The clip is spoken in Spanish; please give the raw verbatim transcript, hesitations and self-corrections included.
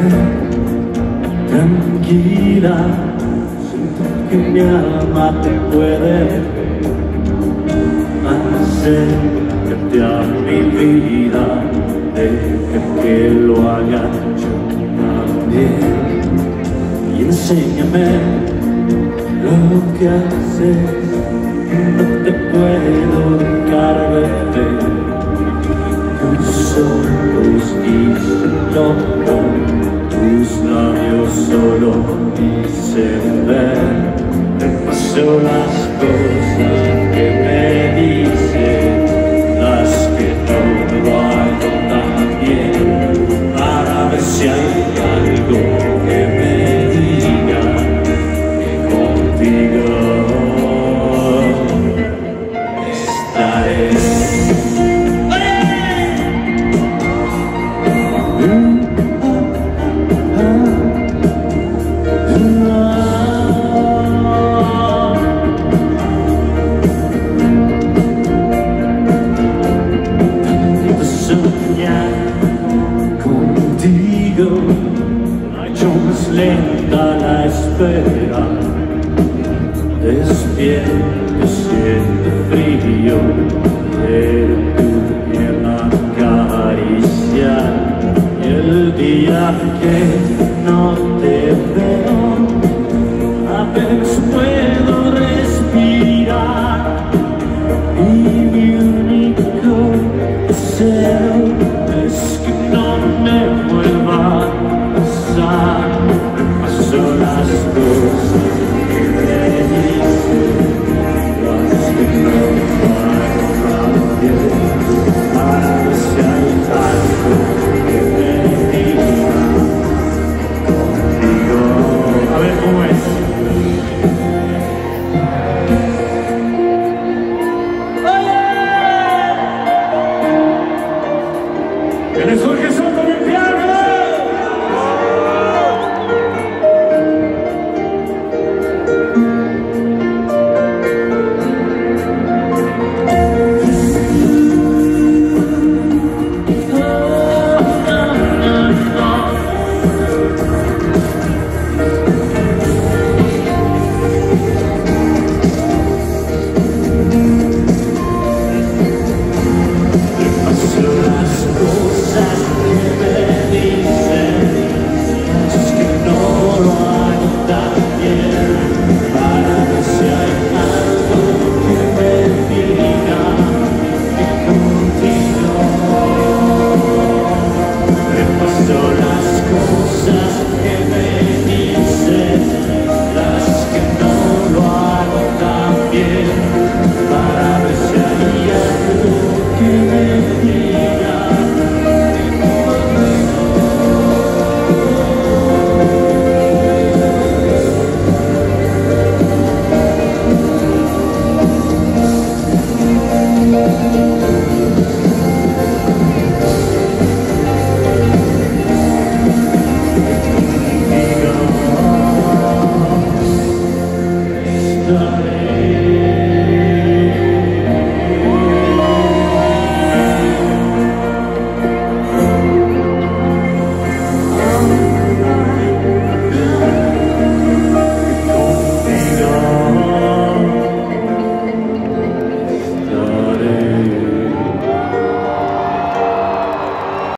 tranquila, siento que mi alma te puede acércate a mi vida, deja que lo haga yo también y enséñame lo que haces, no te puedo dejar ver tus ojos y su loco. Tus labios solo dicen ver, repaso las cosas que me dicen, las que no lo hago tan bien, para ver si hay algo que me diga que contigo estaré. Contigo ha hecho más lenta la espera, despierto siento frío, pero tu piel acaricia, y el día que no te veo